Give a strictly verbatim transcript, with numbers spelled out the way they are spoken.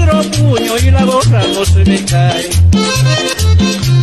otro puño y la gorra no se me cae.